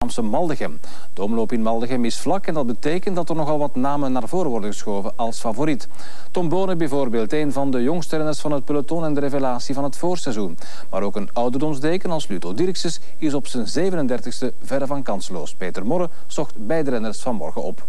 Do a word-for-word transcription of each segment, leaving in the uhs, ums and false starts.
Vlaamse Maldegem. De omloop in Maldegem is vlak en dat betekent dat er nogal wat namen naar voren worden geschoven als favoriet. Tom Bonen bijvoorbeeld, een van de jongste renners van het peloton en de revelatie van het voorseizoen. Maar ook een ouderdomsdeken als Ludo Dirkses is op zijn zevenendertigste verre van kansloos. Peter Morre zocht beide renners vanmorgen op.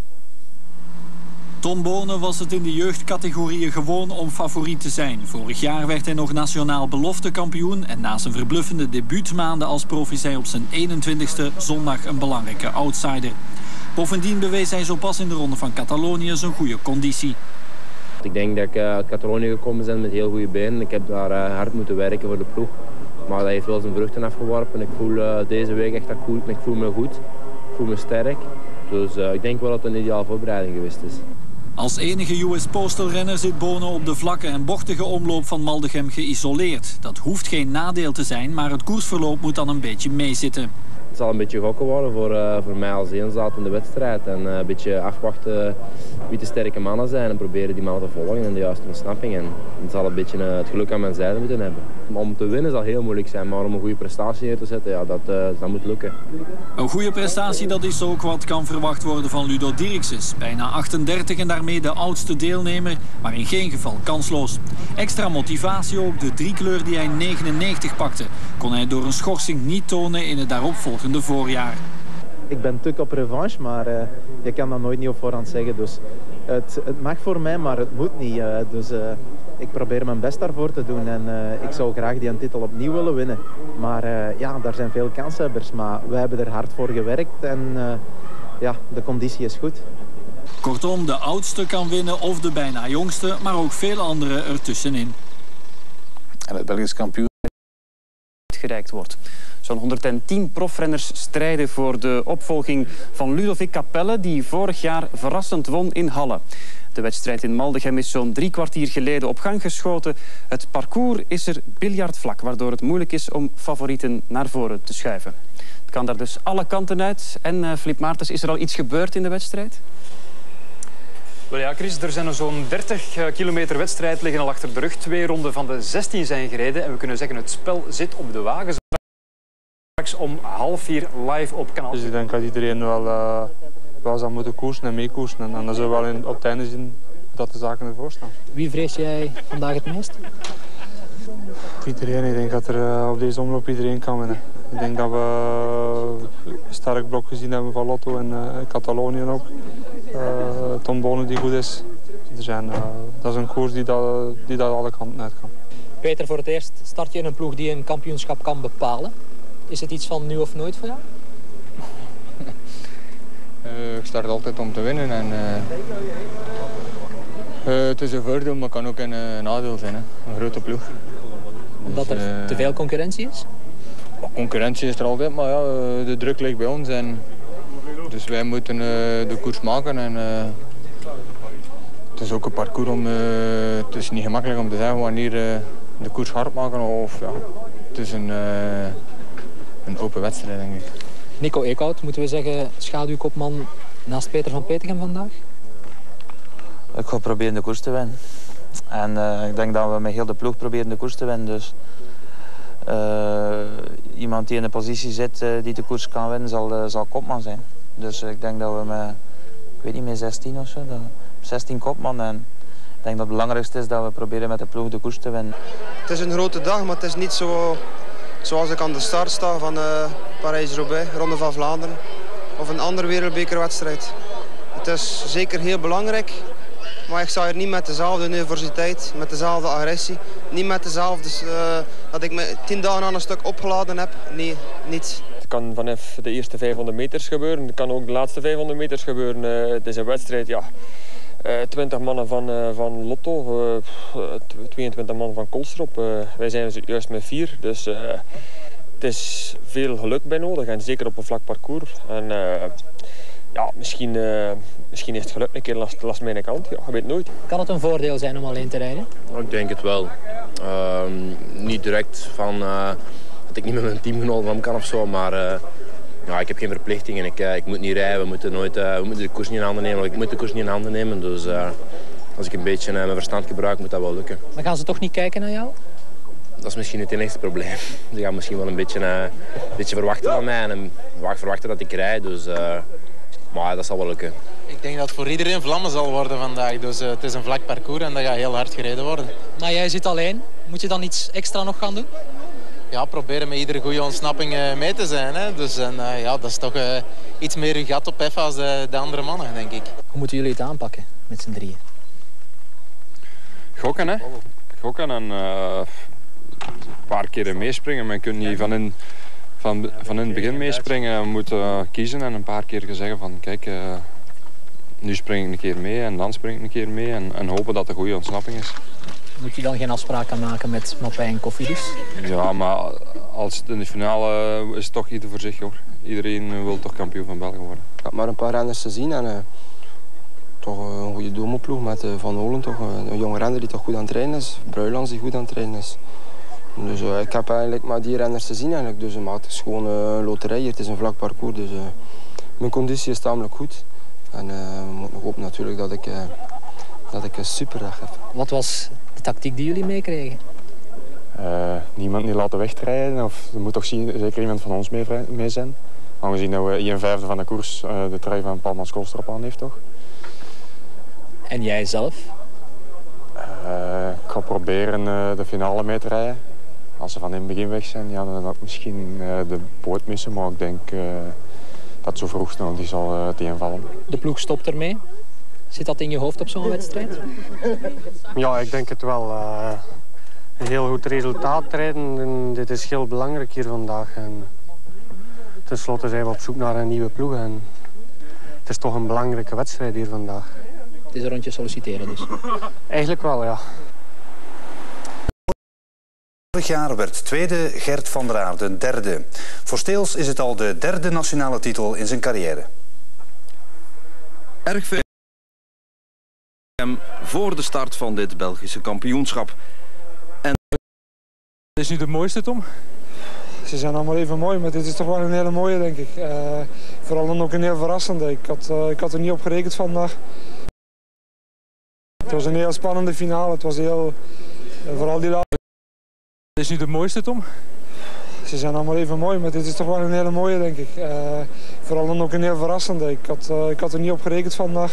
Tom Bonen was het in de jeugdcategorieën gewoon om favoriet te zijn. Vorig jaar werd hij nog nationaal beloftekampioen en na zijn verbluffende debuutmaanden als prof is hij op zijn eenentwintigste zondag een belangrijke outsider. Bovendien bewees hij zo pas in de Ronde van Catalonië zijn goede conditie. Ik denk dat ik uit Catalonië gekomen ben met heel goede benen. Ik heb daar hard moeten werken voor de ploeg. Maar dat heeft wel zijn vruchten afgeworpen. Ik voel uh, deze week echt goed. Ik voel me goed. Ik voel me sterk. Dus uh, ik denk wel dat het een ideale voorbereiding geweest is. Als enige U S Postal renner zit Bonen op de vlakke en bochtige omloop van Maldegem geïsoleerd. Dat hoeft geen nadeel te zijn, maar het koersverloop moet dan een beetje meezitten. Het zal een beetje gokken worden voor, uh, voor mij als eenzaad in de wedstrijd. En uh, een beetje afwachten wie de sterke mannen zijn en proberen die mannen te volgen in de juiste ontsnapping. En het zal een beetje uh, het geluk aan mijn zijde moeten hebben. Om te winnen zal heel moeilijk zijn, maar om een goede prestatie neer te zetten, ja, dat, uh, dat moet lukken. Een goede prestatie, dat is ook wat kan verwacht worden van Ludo Dirkses. Bijna achtendertig en daarmee de oudste deelnemer, maar in geen geval kansloos. Extra motivatie ook, de driekleur die hij in negenennegentig pakte, kon hij door een schorsing niet tonen in het daaropvolgende voorjaar. Ik ben tuk op revanche, maar uh, je kan dat nooit niet op voorhand zeggen. Dus het, het mag voor mij, maar het moet niet. Uh, dus uh, ik probeer mijn best daarvoor te doen en uh, ik zou graag die titel opnieuw willen winnen. Maar uh, ja, daar zijn veel kanshebbers, maar wij hebben er hard voor gewerkt en uh, ja, de conditie is goed. Kortom, de oudste kan winnen of de bijna jongste, maar ook veel anderen ertussenin. En het Belgisch kampioen gereikt wordt. Zo'n honderdtien profrenners strijden voor de opvolging van Ludovic Capelle, die vorig jaar verrassend won in Halle. De wedstrijd in Maldegem is zo'n drie kwartier geleden op gang geschoten. Het parcours is er biljartvlak, waardoor het moeilijk is om favorieten naar voren te schuiven. Het kan daar dus alle kanten uit. En uh, Filip Maartens, is er al iets gebeurd in de wedstrijd? Wel ja, Chris, er zijn er zo'n dertig kilometer wedstrijd liggen al achter de rug. Twee ronden van de zestien zijn gereden. En we kunnen zeggen, het spel zit op de wagen. Straks om half vier live op kanaal. Dus ik denk dat iedereen wel, uh, wel zal moeten koersen en meekoersen. En, en dan zullen we wel in, op het einde zien dat de zaken ervoor staan. Wie vrees jij vandaag het meest? Iedereen. Ik denk dat er uh, op deze omloop iedereen kan winnen. Ik denk dat we een sterk blok gezien hebben van Lotto en uh, Catalonië ook. Uh, Tom Bonen die goed is. Er zijn, uh, dat is een koers die dat, die dat alle kanten uit kan. Peter, voor het eerst start je in een ploeg die een kampioenschap kan bepalen. Is het iets van nu of nooit voor jou? uh, ik start altijd om te winnen. En, uh, uh, het is een voordeel, maar kan ook een uh, nadeel zijn. Hè. Een grote ploeg. Omdat dus, uh, er te veel concurrentie is? Concurrentie is er altijd, maar ja, de druk ligt bij ons. En dus wij moeten uh, de koers maken. En, uh, het is ook een parcours om... Uh, het is niet gemakkelijk om te zeggen wanneer uh, de koers hard maken. Of, ja, het is een, uh, een open wedstrijd, denk ik. Nico Eekhout, moeten we zeggen, schaduwkopman naast Peter van Petegem vandaag? Ik ga proberen de koers te winnen. En uh, ik denk dat we met heel de ploeg proberen de koers te winnen. Dus uh, iemand die in de positie zit uh, die de koers kan winnen, zal, uh, zal kopman zijn. Dus uh, ik denk dat we met, ik weet niet, met zestien of zo, zestien kopman. En ik denk dat het belangrijkste is dat we proberen met de ploeg de koers te winnen. Het is een grote dag, maar het is niet zo zoals ik aan de start sta van uh, Parijs-Roubaix, Ronde van Vlaanderen of een andere wereldbekerwedstrijd. Het is zeker heel belangrijk, maar ik sta hier niet met dezelfde nervositeit, met dezelfde agressie. Niet met dezelfde, uh, dat ik me tien dagen aan een stuk opgeladen heb. Nee, niet. Het kan vanaf de eerste vijfhonderd meters gebeuren, het kan ook de laatste vijfhonderd meters gebeuren. Uh, het is een wedstrijd, ja. Uh, twintig mannen van, uh, van Lotto, uh, tweeëntwintig man van Koolstrop. Uh, wij zijn juist met vier, dus uh, het is veel geluk bij nodig en zeker op een vlak parcours. En, uh, ja, misschien, uh, misschien is het geluk een keer last, last mijn kant, ja, je weet nooit. Kan het een voordeel zijn om alleen te rijden? Ik denk het wel. Uh, niet direct van uh, dat ik niet met mijn teamgenoot van kan of zo, maar uh, ja, ik heb geen verplichtingen. Ik, uh, ik moet niet rijden, we moeten, nooit, uh, we moeten de koers niet in handen nemen. Ik moet de koers niet in handen nemen, dus uh, als ik een beetje uh, mijn verstand gebruik, moet dat wel lukken. Maar gaan ze toch niet kijken naar jou? dat is misschien het enigste probleem. Ze gaan misschien wel een beetje, uh, een beetje verwachten van mij en een, verwachten dat ik rijd. Dus, uh, maar dat zal wel lukken. Ik denk dat het voor iedereen vlammen zal worden vandaag. Dus uh, het is een vlak parcours en dat gaat heel hard gereden worden. Maar jij zit alleen. Moet je dan iets extra nog gaan doen? Ja, proberen met iedere goede ontsnapping uh, mee te zijn. Hè. Dus en, uh, ja, dat is toch uh, iets meer uw gat op effen als de, de andere mannen, denk ik. Hoe moeten jullie het aanpakken met z'n drieën? Gokken, hè. Gokken en uh, een paar keer meespringen. Men kunt niet van in, van, van in het begin meespringen. We moeten uh, kiezen en een paar keer zeggen van kijk, uh, nu spring ik een keer mee en dan spring ik een keer mee. En, en hopen dat het een goede ontsnapping is. Moet je dan geen afspraken maken met Mappij en Cofidis? Ja, maar als in de finale is het toch ieder voor zich, hoor. Iedereen wil toch kampioen van België worden. Ik had maar een paar renners te zien en uh, toch een goede doelploeg met uh, Van Olen. Toch, uh, een jonge renner die toch goed aan het trainen is. Bruilands die goed aan het trainen is. Dus uh, ik heb eigenlijk maar die renners te zien eigenlijk. Dus, uh, maar het is gewoon uh, een loterij. Het is een vlak parcours. Dus uh, mijn conditie is tamelijk goed. En uh, we moeten nog hopen natuurlijk dat ik, uh, dat ik een superdag heb. Wat was de tactiek die jullie meekregen? Uh, niemand niet laten wegrijden. Of er moet toch zien, zeker iemand van ons mee, mee zijn. Aangezien dat we een vijfde van de koers uh, de trui van Palmas Koolstrop aan heeft, toch? En jij zelf? Uh, ik ga proberen uh, de finale mee te rijden. Als ze van in het begin weg zijn, ja, dan ga ik misschien uh, de boot missen. Maar ik denk uh, dat zo vroeg snel die zal uh, tegenvallen. De ploeg stopt ermee. Zit dat in je hoofd op zo'n wedstrijd? Ja, ik denk het wel. Uh, een heel goed resultaat rijden. En dit is heel belangrijk hier vandaag. En ten slotte zijn we op zoek naar een nieuwe ploeg. En het is toch een belangrijke wedstrijd hier vandaag. Het is een rondje solliciteren dus? Eigenlijk wel, ja. Vorig jaar werd tweede Gert van der Aarden derde. Voor Steels is het al de derde nationale titel in zijn carrière. Erg veel voor de start van dit Belgische kampioenschap. En... Het is niet het mooiste, Tom. Ze zijn allemaal even mooi, maar dit is toch wel een hele mooie, denk ik. Uh, vooral dan ook een heel verrassende. Ik had, uh, ik had er niet op gerekend vandaag. Het was een heel spannende finale. Het was heel... Uh, vooral die laatste... Het is niet het mooiste, Tom. Ze zijn allemaal even mooi, maar dit is toch wel een hele mooie, denk ik. Uh, vooral dan ook een heel verrassende. Ik had, uh, ik had er niet op gerekend vandaag.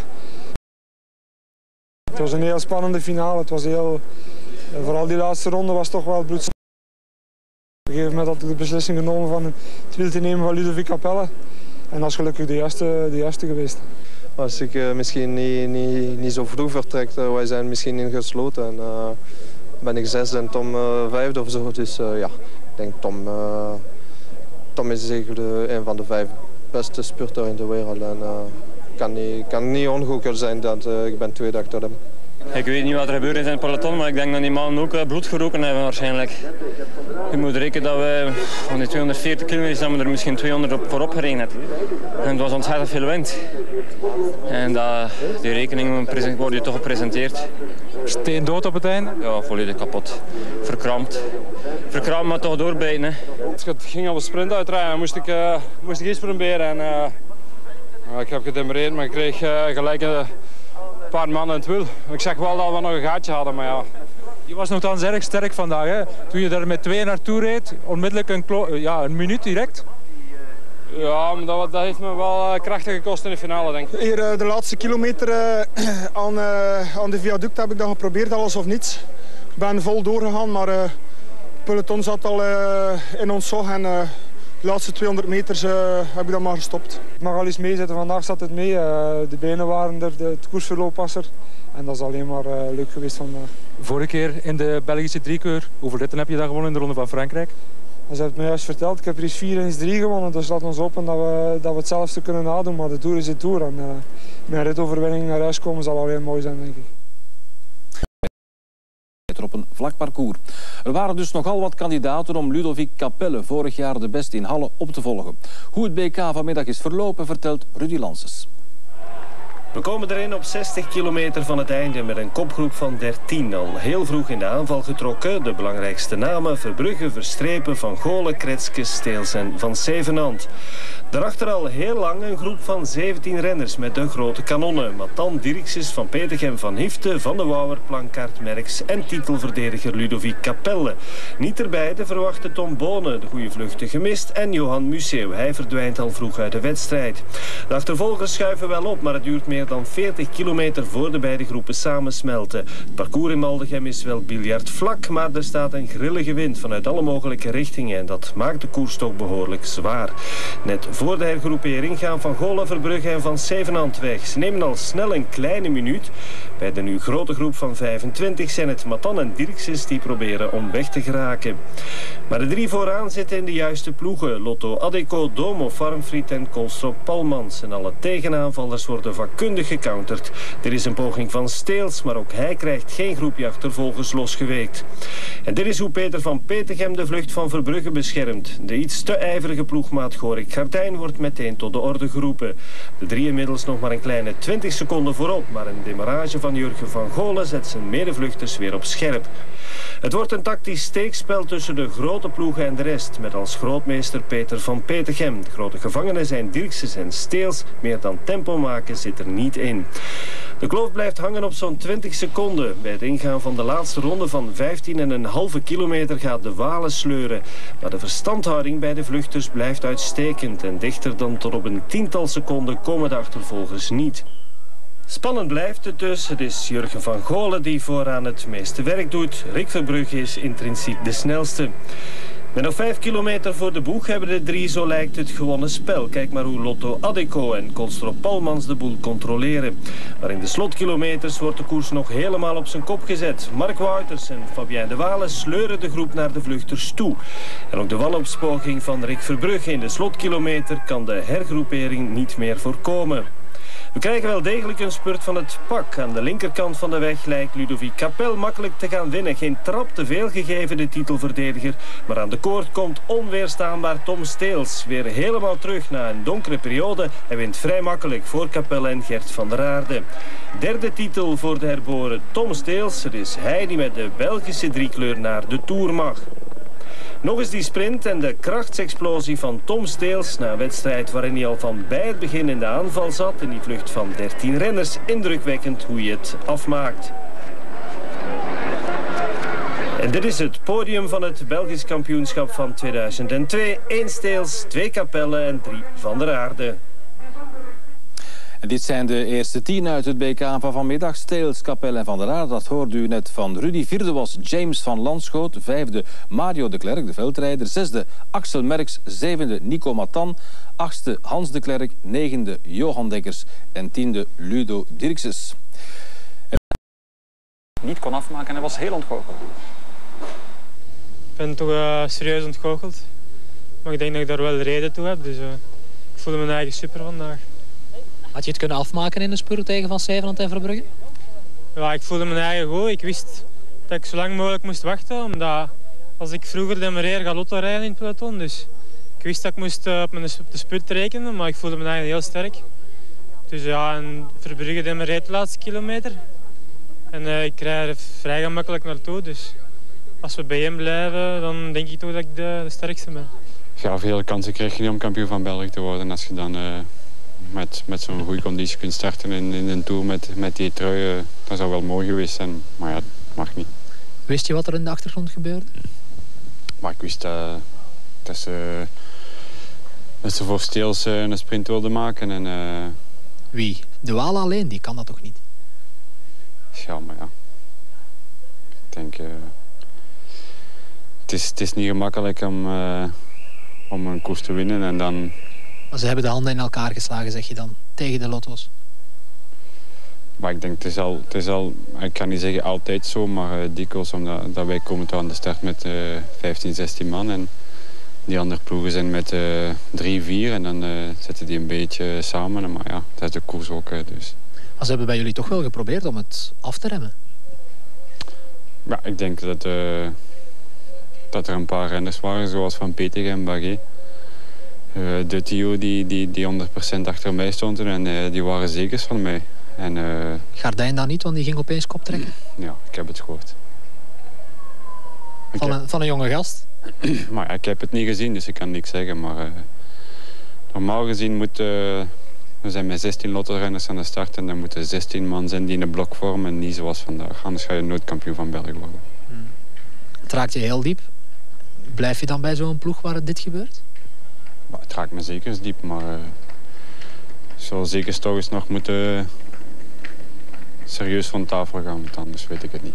Het was een heel spannende finale. Het was heel... Uh, vooral die laatste ronde was toch wel bloed. Op een gegeven moment had ik de beslissing genomen van het wiel te nemen van Ludovic Capelle. En dat is gelukkig de juiste, de juiste geweest. Als ik uh, misschien niet, niet, niet zo vroeg vertrek, uh, wij zijn misschien ingesloten. En, uh, ben ik zesde en Tom uh, vijfde of zo. Dus uh, ja, ik denk Tom, uh, Tom is zeker de, een van de vijf beste spurters in de wereld. En uh, kan niet, kan niet ongelukkig zijn dat uh, ik ben tweede achter hem. Ik weet niet wat er gebeurt in zijn peloton, maar ik denk dat die mannen ook bloed geroken hebben waarschijnlijk. Je moet rekenen dat we van die tweehonderdveertig kilometer dat we er misschien tweehonderd op voorop gereden hebben. En het was ontzettend veel wind. En dat, die rekening wordt je toch gepresenteerd. Steendood op het einde? Ja, volledig kapot. Verkrampt. Verkrampt, maar toch doorbijten. Hè. Het ging op een sprint uitrijden, moest ik, uh, moest ik iets proberen. En, uh, ik heb gedemereerd, maar ik kreeg uh, gelijk een paar mannen in het wiel. Ik zeg wel dat we nog een gaatje hadden, maar ja. Je was nogthans erg sterk vandaag, hè? Toen je er met twee naartoe reed, onmiddellijk een, ja, een minuut direct. Ja, maar dat, dat heeft me wel uh, krachtig gekost in de finale, denk ik. Hier uh, de laatste kilometer uh, aan, uh, aan de viaduct heb ik dat geprobeerd, alles of niets. Ik ben vol doorgegaan, maar uh, het peloton zat al uh, in ons zog en uh, de laatste tweehonderd meters uh, heb ik dat maar gestopt. Ik mag al eens meezetten, vandaag zat het mee. Uh, de benen waren er, de, het koersverloop was er. En dat is alleen maar uh, leuk geweest vandaag. Vorige keer in de Belgische driekeur, hoeveel ritten heb je dan gewonnen in de Ronde van Frankrijk? Ze hebben het me juist verteld. Ik heb er eens vier en eens drie gewonnen. Dus laat ons hopen dat we, dat we hetzelfde kunnen nadoen. Maar de Tour is de Tour. En uh, met een ritoverwinning naar huis komen zal alleen mooi zijn, denk ik. Op een vlak parcours. Er waren dus nogal wat kandidaten om Ludovic Capelle, vorig jaar de beste in Halle, op te volgen. Hoe het B K vanmiddag is verlopen, vertelt Rudy Lances. We komen erin op zestig kilometer van het einde met een kopgroep van dertien. Al heel vroeg in de aanval getrokken. De belangrijkste namen: Verbrugge, Verstrepen, Van Golen, Kretske, Steels en Van Zevenand. Daarachter al heel lang een groep van zeventien renners met de grote kanonnen. Matan Dirkses van Petegem van Hifte, Van de Wouwer, Plankaart, Merckx en titelverdediger Ludovic Capelle. Niet erbij de verwachte Tom Bonen, de goede vluchten gemist, en Johan Museeuw. Hij verdwijnt al vroeg uit de wedstrijd. De achtervolgers schuiven wel op, maar het duurt meer dan veertig kilometer voor de beide groepen samensmelten. Het parcours in Maldegem is wel biljartvlak, maar er staat een grillige wind vanuit alle mogelijke richtingen en dat maakt de koers toch behoorlijk zwaar. Net voor de hergroepering gaan Van Golen, Verbrugge en Van Zevenand weg. Ze nemen al snel een kleine minuut. Bij de nu grote groep van vijfentwintig zijn het Matan en Dirkses die proberen om weg te geraken. Maar de drie vooraan zitten in de juiste ploegen. Lotto Adecco, Domo Farmfried en Koolstrop Palmans. En alle tegenaanvallers worden vakkundig gecounterd. Er is een poging van Steels, maar ook hij krijgt geen groepje achtervolgers losgeweekt. En dit is hoe Peter van Petegem de vlucht van Verbrugge beschermt. De iets te ijverige ploegmaat Gorik Gardijn wordt meteen tot de orde geroepen. De drie inmiddels nog maar een kleine twintig seconden voorop, maar een demarrage van Jurgen van Golen zet zijn medevluchters weer op scherp. Het wordt een tactisch steekspel tussen de grote ploegen en de rest, met als grootmeester Peter van Petegem. De grote gevangenen zijn Dirkses en Steels, meer dan tempo maken zit er niet in. De kloof blijft hangen op zo'n twintig seconden. Bij het ingaan van de laatste ronde van vijftien komma vijf kilometer gaat de Walen sleuren. Maar de verstandhouding bij de vluchters blijft uitstekend en dichter dan tot op een tiental seconden komen de achtervolgers niet. Spannend blijft het dus. Het is Jurgen van Golen die vooraan het meeste werk doet. Rick Verbrugge is intrinsiek de snelste. Met nog vijf kilometer voor de boeg hebben de drie, zo lijkt het, gewonnen spel. Kijk maar hoe Lotto Adecco en Koolstrop Palmans de boel controleren. Maar in de slotkilometers wordt de koers nog helemaal op zijn kop gezet. Mark Wouters en Fabien de Walen sleuren de groep naar de vluchters toe. En ook de wanopspoging van Rick Verbrugge in de slotkilometer kan de hergroepering niet meer voorkomen. We krijgen wel degelijk een spurt van het pak. Aan de linkerkant van de weg lijkt Ludovic Capelle makkelijk te gaan winnen. Geen trap te veel gegeven, de titelverdediger. Maar aan de koord komt onweerstaanbaar Tom Steels. Weer helemaal terug na een donkere periode. Hij wint vrij makkelijk voor Capelle en Gert van der Aarde. Derde titel voor de herboren Tom Steels. Het is hij die met de Belgische driekleur naar de Tour mag. Nog eens die sprint en de krachtsexplosie van Tom Steels na een wedstrijd waarin hij al van bij het begin in de aanval zat. In die vlucht van dertien renners, indrukwekkend hoe je het afmaakt. En dit is het podium van het Belgisch kampioenschap van tweeduizend twee. Eén Steels, twee Capelle en drie Van der Aarde. En dit zijn de eerste tien uit het B K van vanmiddag. Steels, Capelle en Van der Aarde. Dat hoorde u net van Rudy. Vierde was James van Landschoot. Vijfde Mario de Klerk, de veldrijder. Zesde Axel Merckx. Zevende Nico Matan. Achtste Hans de Klerk. Negende Johan Dekkers. En tiende Ludo Dirkses. Niet kon afmaken en hij was heel ontgoocheld. Ik ben toch uh, serieus ontgoocheld. Maar ik denk dat ik daar wel reden toe heb. Dus uh, ik voelde me eigen super vandaag. Had je het kunnen afmaken in de spurt tegen Van Zevenand en Verbrugge? Ja, ik voelde me eigen goed. Ik wist dat ik zo lang mogelijk moest wachten. Omdat als ik vroeger demareer, ga Lotto rijden in het peloton. Dus ik wist dat ik moest uh, op, mijn, op de spurt rekenen. Maar ik voelde me eigen heel sterk. Dus ja, en Verbrugge demareert de laatste kilometer. En uh, ik rijd er vrij gemakkelijk naartoe. Dus als we bij hem blijven, dan denk ik toch dat ik de, de sterkste ben. Ja, veel kansen krijg je niet om kampioen van België te worden als je dan... Uh... met, met zo'n goede conditie kunt starten in, in een Tour met, met die trui. Uh, dat zou wel mooi geweest zijn, maar ja, dat mag niet. Wist je wat er in de achtergrond gebeurde? Maar ik wist uh, dat, ze, dat ze voor Steels uh, een sprint wilden maken. En, uh... Wie? De Walen alleen, die kan dat toch niet? Ja, maar ja. Ik denk... Uh... Het, is, het is niet gemakkelijk om, uh, om een koers te winnen en dan... Maar ze hebben de handen in elkaar geslagen, zeg je dan, tegen de Lotto's? Maar ik denk, het is al, het is al ik kan niet zeggen altijd zo, maar uh, dikwijls, omdat dat wij komen toch aan de start met uh, vijftien, zestien man. En die andere ploegen zijn met uh, drie, vier en dan uh, zetten die een beetje samen. Maar ja, dat is de koers ook. Uh, dus. Maar ze hebben bij jullie toch wel geprobeerd om het af te remmen? Ja, ik denk dat, uh, dat er een paar renners waren, zoals Van Petegem en Barguet. Uh, de Tio die, die, die honderd procent achter mij stonden en uh, die waren zekers van mij. En, uh, Gardijn dan niet, want die ging opeens kop trekken? Ja, ik heb het gehoord. Van, heb... een, van een jonge gast? Maar ja, ik heb het niet gezien, dus ik kan niks zeggen. Maar uh, Normaal gezien moeten we zijn met zestien lotto-renners aan de start en dan moeten zestien man zijn die in een blok vormen. Niet zoals vandaag, anders ga je nooit kampioen van België worden. Het raakt je heel diep. Blijf je dan bij zo'n ploeg waar dit gebeurt? Maar het raakt me zeker diep, maar uh, ik zal zeker toch eens nog moeten serieus van tafel gaan, want anders weet ik het niet.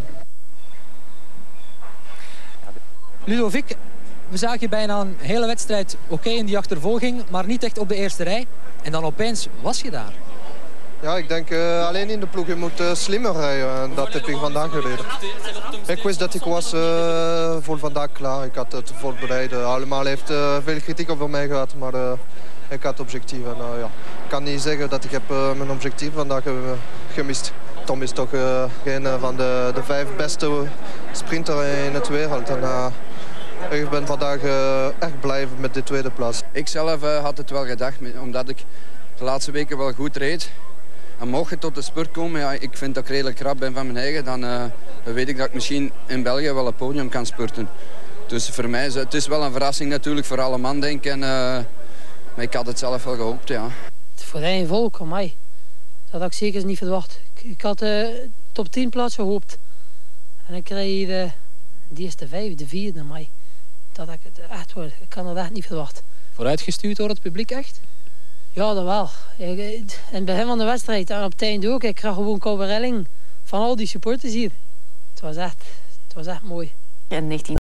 Ludovic, we zagen je bijna een hele wedstrijd oké okay in die achtervolging, maar niet echt op de eerste rij. En dan opeens was je daar. Ja, ik denk uh, alleen in de ploeg, je moet uh, slimmer rijden. En dat heb ik vandaag geleerd. Ik wist dat ik was uh, voor vandaag klaar. Ik had het voorbereid. Allemaal heeft uh, veel kritiek over mij gehad, maar uh, ik had objectief. En, uh, ja. Ik kan niet zeggen dat ik heb uh, mijn objectief vandaag uh, gemist. Tom is toch uh, een van de, de vijf beste sprinter in het wereld. En, uh, ik ben vandaag uh, echt blij met de tweede plaats. Ik zelf uh, had het wel gedacht, omdat ik de laatste weken wel goed reed. En mocht je tot de spurt komen, ja, ik vind dat ik redelijk krap ben van mijn eigen, dan, uh, dan weet ik dat ik misschien in België wel een podium kan spurten. Dus voor mij is het is wel een verrassing natuurlijk voor alle man, denk ik. En, uh, maar ik had het zelf wel gehoopt, ja. Voor één volk, amai. Dat had ik zeker niet verwacht. Ik, ik had de uh, top tien plaats gehoopt. En ik kreeg de, de eerste vijf, de vierde, amai. Dat ik het echt word. Ik kan dat echt niet verwachten. Vooruitgestuurd door het publiek echt? Ja, dat wel. Ik, in het begin van de wedstrijd en op het eind ook. Ik kreeg gewoon koude relling van al die supporters hier. Het was echt, het was echt mooi. In negentien